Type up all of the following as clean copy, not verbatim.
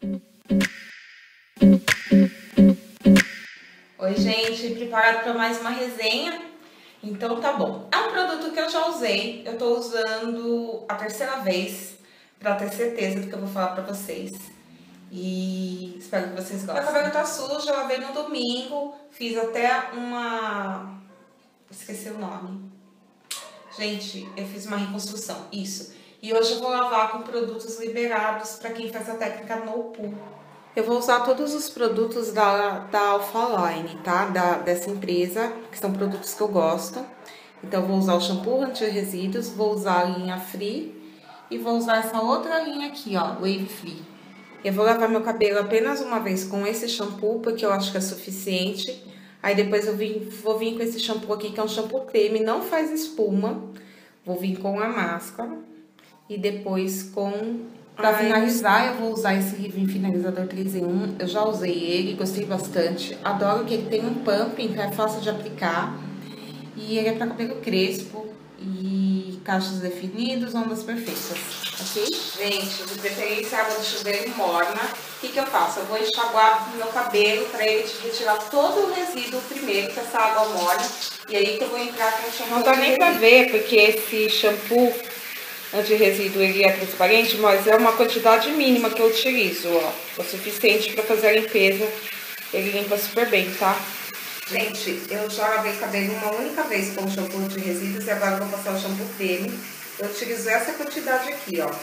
Oi, gente, preparado para mais uma resenha? Então tá bom. É um produto que eu já usei, eu tô usando a terceira vez para ter certeza do que eu vou falar para vocês. E espero que vocês gostem. Meu cabelo tá sujo, eu lavei no domingo, fiz até uma... esqueci o nome. Gente, eu fiz uma reconstrução, isso. E hoje eu vou lavar com produtos liberados para quem faz a técnica no pool. Eu vou usar todos os produtos da Alphaline, tá? Dessa empresa, que são produtos que eu gosto. Então, eu vou usar o shampoo anti-resíduos, vou usar a linha Free e vou usar essa outra linha aqui, ó, Wave Free. Eu vou lavar meu cabelo apenas uma vez com esse shampoo, porque eu acho que é suficiente. Aí depois eu vou vir com esse shampoo aqui, que é um shampoo creme, não faz espuma. Vou vir com a máscara e depois com... Pra finalizar, eu vou usar esse Leave-In Finalizador 3 em 1. Eu já usei ele, gostei bastante. Adoro que ele tem um pump, então é fácil de aplicar. E ele é pra cabelo crespo e cachos definidos, ondas perfeitas, ok? Gente, de preferência água do chuveiro morna. O que eu faço? Eu vou enxaguar no meu cabelo pra ele retirar todo o resíduo primeiro, que essa água morna. E aí que eu vou entrar com o shampoo. Não dá nem pra ver, porque esse shampoo anti-resíduo ele é transparente, mas é uma quantidade mínima que eu utilizo, ó. O suficiente para fazer a limpeza. Ele limpa super bem, tá? Gente, eu já lavei o cabelo uma única vez com o shampoo anti-resíduos e agora eu vou passar o shampoo creme. Eu utilizo essa quantidade aqui, ó.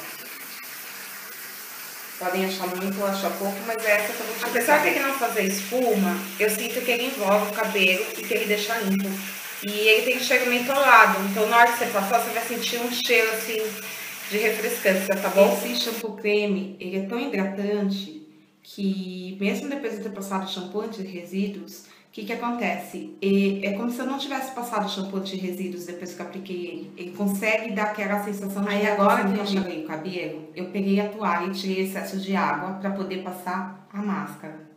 Podem achar muito ou achar pouco, mas é essa que eu vou utilizar. Apesar de ele não fazer espuma, eu sinto que ele envolve o cabelo e que ele deixa limpo. E ele tem um cheiro mentolado, então na hora que você passar, você vai sentir um cheiro assim de refrescância, tá bom? Esse shampoo creme, ele é tão hidratante que mesmo depois de ter passado o shampoo anti-resíduos, o que acontece? É como se eu não tivesse passado o shampoo anti-resíduos depois que eu apliquei ele. Ele consegue dar aquela sensação de... Aí agora que eu enxaguei o cabelo, eu peguei a toalha e tirei excesso de água para poder passar a máscara.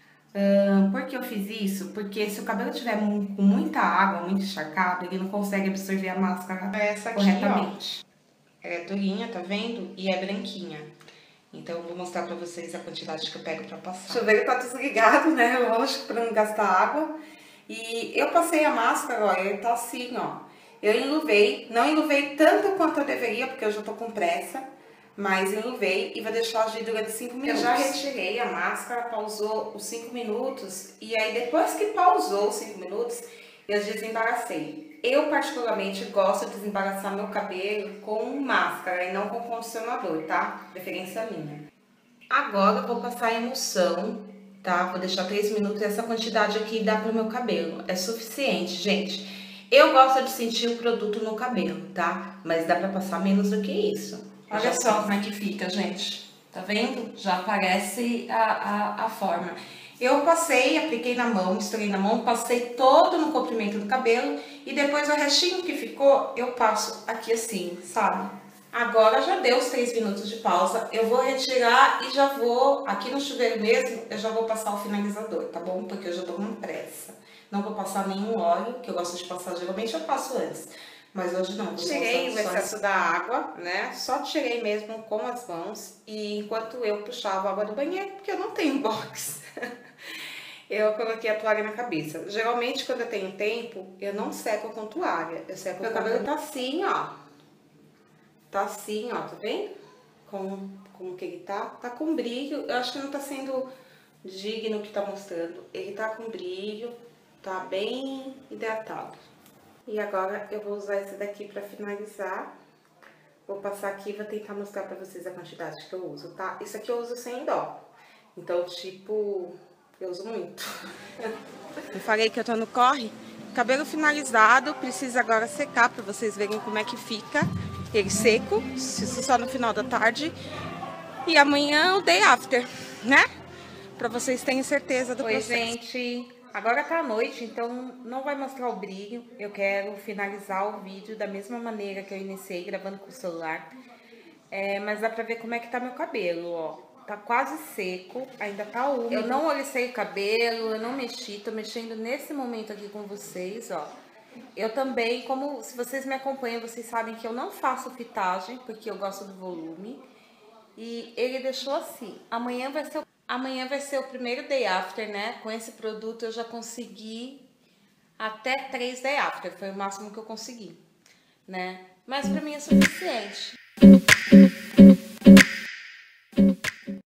Por que eu fiz isso? Porque se o cabelo tiver com muita água, muito encharcado, ele não consegue absorver a máscara corretamente. Ela é durinha, tá vendo? E é branquinha. Então eu vou mostrar pra vocês a quantidade que eu pego pra passar. O chuveiro tá desligado, né? Lógico, pra não gastar água. E eu passei a máscara, ó, ele tá assim, ó. Eu enluvei, não enluvei tanto quanto eu deveria, porque eu já tô com pressa. Mas enluvei e vou deixar agir durante 5 minutos. Eu já retirei a máscara, pausou os 5 minutos. E aí depois que pausou os 5 minutos, eu desembaracei. Eu particularmente gosto de desembaraçar meu cabelo com máscara e não com condicionador, tá? Preferência minha. Agora eu vou passar a emulsão, tá? Vou deixar 3 minutos e essa quantidade aqui dá pro meu cabelo. É suficiente, gente. Eu gosto de sentir o produto no cabelo, tá? Mas dá pra passar menos do que isso. Olha só como é que fica, gente. Tá vendo? Já aparece a forma. Eu passei, apliquei na mão, misturei na mão, passei todo no comprimento do cabelo e depois o restinho que ficou, eu passo aqui assim, sabe? Agora já deu os 3 minutos de pausa, eu vou retirar e já vou, aqui no chuveiro mesmo, eu já vou passar o finalizador, tá bom? Porque eu já tô com pressa. Não vou passar nenhum óleo, que eu gosto de passar, geralmente eu passo antes. Mas hoje não. Tirei o excesso da água, né? Só tirei mesmo com as mãos. E enquanto eu puxava a água do banheiro, porque eu não tenho box, eu coloquei a toalha na cabeça. Geralmente, quando eu tenho tempo, eu não seco com toalha. Eu seco. Meu cabelo tá assim, ó. Tá assim, ó. Tá vendo? Como que ele tá? Tá com brilho. Eu acho que não tá sendo digno o que tá mostrando. Ele tá com brilho. Tá bem hidratado. E agora eu vou usar esse daqui pra finalizar. Vou passar aqui e vou tentar mostrar pra vocês a quantidade que eu uso, tá? Isso aqui eu uso sem dó. Então, tipo, eu uso muito. Eu falei que eu tô no corre. Cabelo finalizado, precisa agora secar pra vocês verem como é que fica. Ele seco, isso só no final da tarde. E amanhã o day after, né? Pra vocês terem certeza do processo. Oi, gente. Agora tá à noite, então não vai mostrar o brilho. Eu quero finalizar o vídeo da mesma maneira que eu iniciei, gravando com o celular. Mas dá pra ver como é que tá meu cabelo, ó. Tá quase seco, ainda tá úmido. Eu não olicei o cabelo, eu não mexi, tô mexendo nesse momento aqui com vocês, ó. Eu também, se vocês me acompanham, vocês sabem que eu não faço fitagem, porque eu gosto do volume. E ele deixou assim, amanhã vai ser o primeiro day after, né? Com esse produto eu já consegui até 3 day after, foi o máximo que eu consegui, né? Mas pra mim é suficiente.